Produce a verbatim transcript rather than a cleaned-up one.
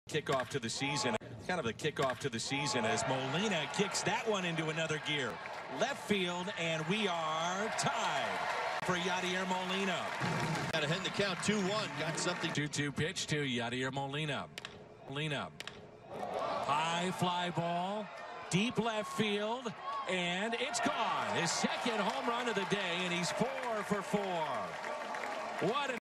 Kickoff to the season, kind of the kickoff to the season as Molina kicks that one into another gear. Left field, and we are tied for Yadier Molina. Got ahead in the count, two one. Got something. two two pitch to Yadier Molina. Molina. High fly ball, deep left field, and it's gone. His second home run of the day, and he's four for four. What an